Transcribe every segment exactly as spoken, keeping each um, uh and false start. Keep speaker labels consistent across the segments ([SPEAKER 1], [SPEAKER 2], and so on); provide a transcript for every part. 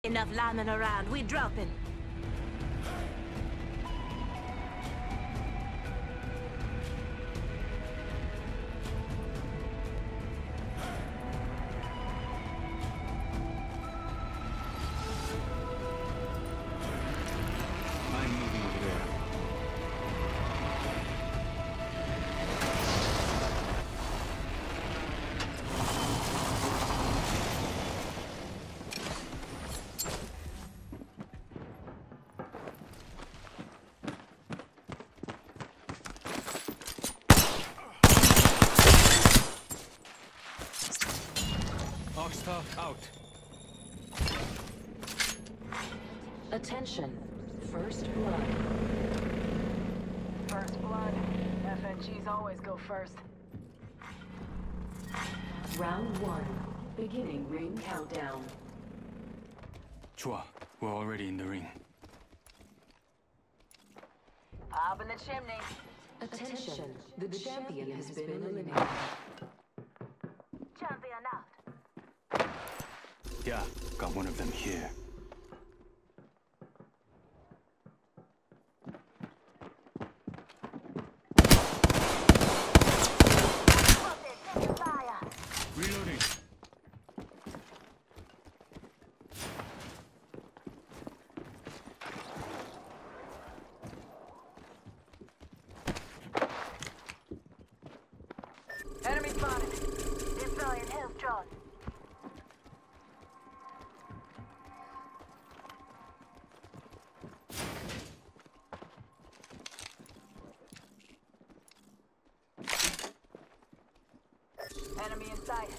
[SPEAKER 1] Enough lambing around, we dropping.
[SPEAKER 2] I'm moving over there. Oxtar out.
[SPEAKER 3] Attention. First blood.
[SPEAKER 4] First blood. F N Gs always go first.
[SPEAKER 3] Round one. Beginning ring countdown.
[SPEAKER 2] Chua, we're already in the ring.
[SPEAKER 4] Pop in the chimney.
[SPEAKER 3] Attention. The champion has been eliminated.
[SPEAKER 1] Champion out.
[SPEAKER 2] Yeah, got one of them here. Reloading.
[SPEAKER 4] Enemy spotted.
[SPEAKER 1] Deploying health drone.
[SPEAKER 4] Enemy in sight.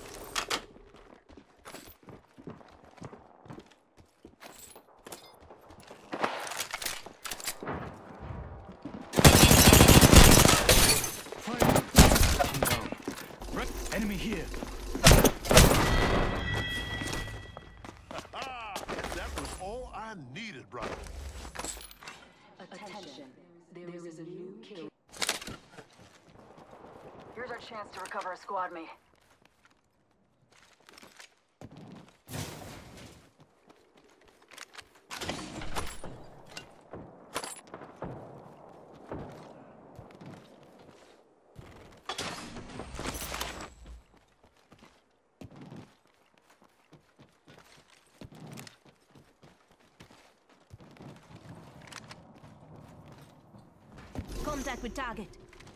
[SPEAKER 2] Down. Right. Enemy here.
[SPEAKER 5] That was all I needed, brother.
[SPEAKER 3] Attention. There is a new kill.
[SPEAKER 4] Here's our chance to recover a squad mate.
[SPEAKER 1] Contact with target.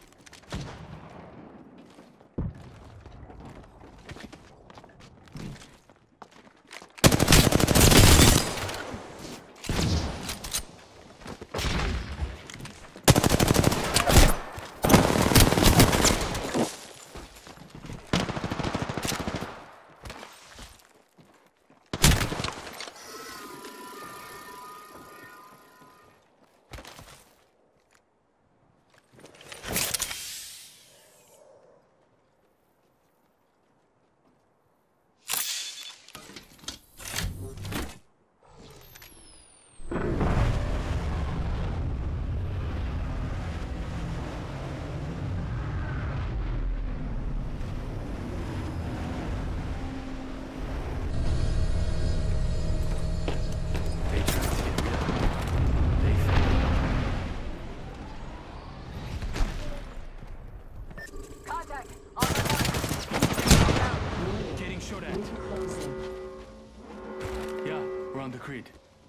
[SPEAKER 2] Creed.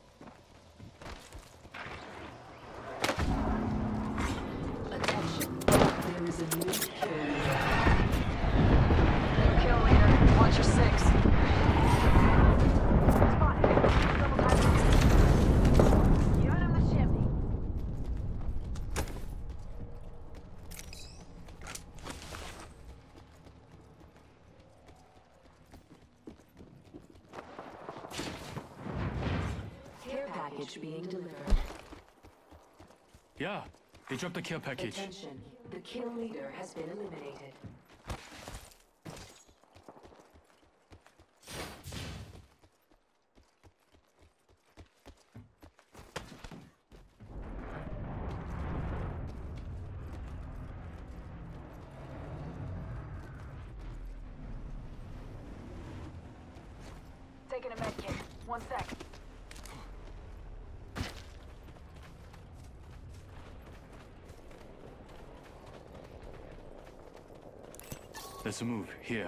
[SPEAKER 3] Attention. There is a new kill.
[SPEAKER 4] Kill leader. Watch your six. Spotted. Double time. Give him the chimney.
[SPEAKER 3] Care package being delivered.
[SPEAKER 2] Yeah, they dropped the care package.
[SPEAKER 3] Attention. The kill leader has been eliminated.
[SPEAKER 4] Taking a med kit. One sec.
[SPEAKER 2] Let's move here.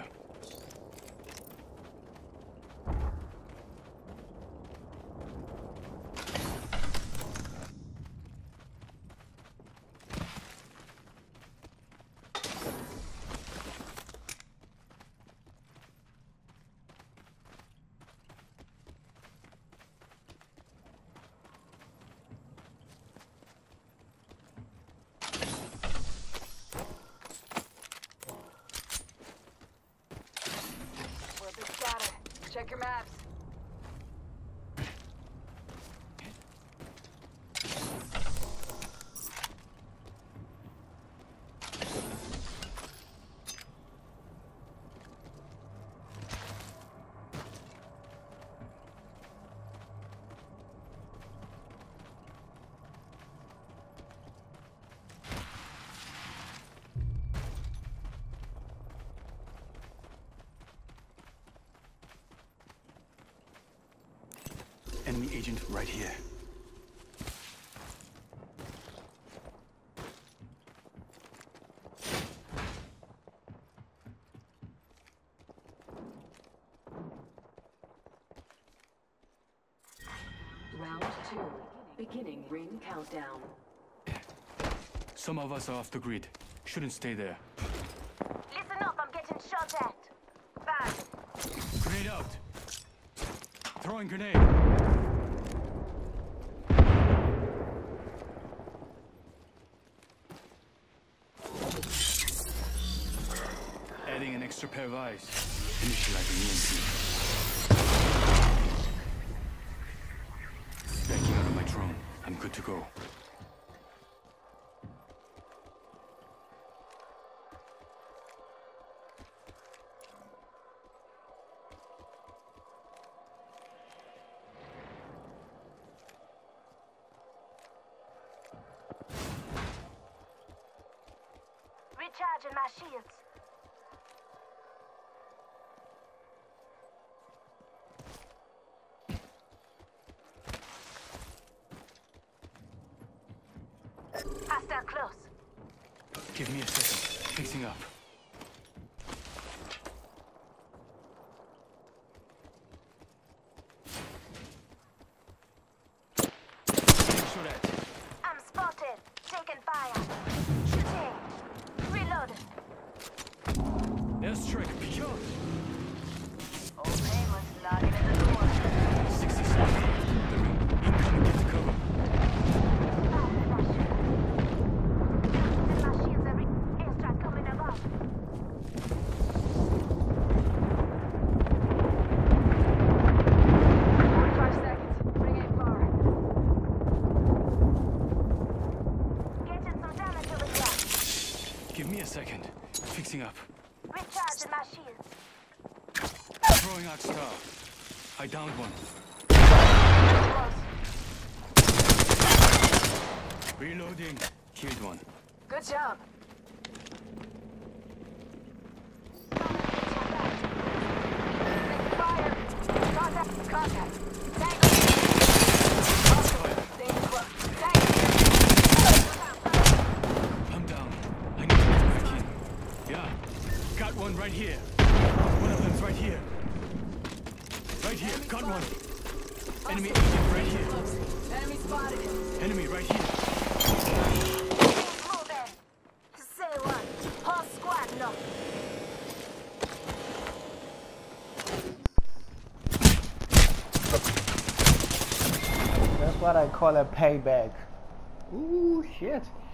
[SPEAKER 4] We're a bit scattered. Check your maps.
[SPEAKER 2] Enemy agent right here.
[SPEAKER 3] Round two. Beginning ring countdown.
[SPEAKER 2] Some of us are off the grid. Shouldn't stay there.
[SPEAKER 1] Listen up, I'm getting shot at. Bad.
[SPEAKER 2] Grenade out. Throwing grenade. Adding an extra pair of eyes. Initializing E M P. Backing out of my drone. I'm good to go.
[SPEAKER 1] Recharging my shields. Hostile close.
[SPEAKER 2] Give me a second. Fixing up. Shot at.
[SPEAKER 1] I'm spotted. Taking fire. Shooting. Reloading.
[SPEAKER 2] Airstrike. Pure.
[SPEAKER 4] Old Painless knocking at the door.
[SPEAKER 2] sixty seconds left. The ring. Incoming. Get to cover.
[SPEAKER 1] My shields every airstrike coming above.
[SPEAKER 4] forty-five seconds. Ring ain't far.
[SPEAKER 1] Getting some damage over here.
[SPEAKER 2] Give me a second. Fixing up.
[SPEAKER 1] Recharging my shields.
[SPEAKER 2] Throwing out star. I downed one.
[SPEAKER 4] Close.
[SPEAKER 2] Reloading. Killed one.
[SPEAKER 4] Good job. Ring fire. Contact. Contact. Tank.
[SPEAKER 2] Fire.
[SPEAKER 4] Stay close. Tank.
[SPEAKER 2] I'm down. I need to get back in. Yeah. Got one right here. One of them's right here. Right here. Got one. Enemy agent right here.
[SPEAKER 4] Enemy spotted.
[SPEAKER 2] Enemy right here.
[SPEAKER 1] Moving. Say what? Whole squad no.
[SPEAKER 6] That's what I call a payback. Ooh, shit.